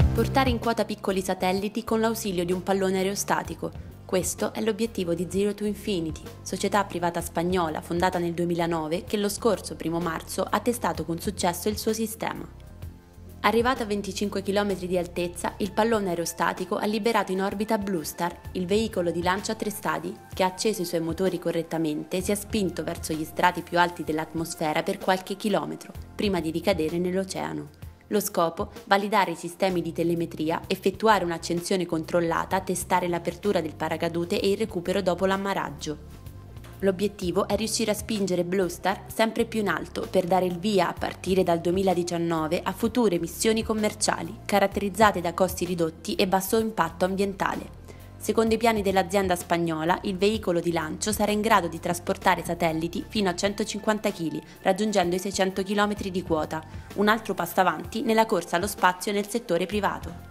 Portare in quota piccoli satelliti con l'ausilio di un pallone aerostatico. Questo è l'obiettivo di Zero to Infinity, società privata spagnola fondata nel 2009 che lo scorso 1 marzo ha testato con successo il suo sistema. Arrivato a 25 km di altezza, il pallone aerostatico ha liberato in orbita Blue Star, il veicolo di lancio a 3 stadi, che ha acceso i suoi motori correttamente e si è spinto verso gli strati più alti dell'atmosfera per qualche chilometro, prima di ricadere nell'oceano. Lo scopo? Validare i sistemi di telemetria, effettuare un'accensione controllata, testare l'apertura del paracadute e il recupero dopo l'ammaraggio. L'obiettivo è riuscire a spingere Blue Star sempre più in alto per dare il via a partire dal 2019 a future missioni commerciali, caratterizzate da costi ridotti e basso impatto ambientale. Secondo i piani dell'azienda spagnola, il veicolo di lancio sarà in grado di trasportare satelliti fino a 150 kg, raggiungendo i 600 km di quota, un altro passo avanti nella corsa allo spazio nel settore privato.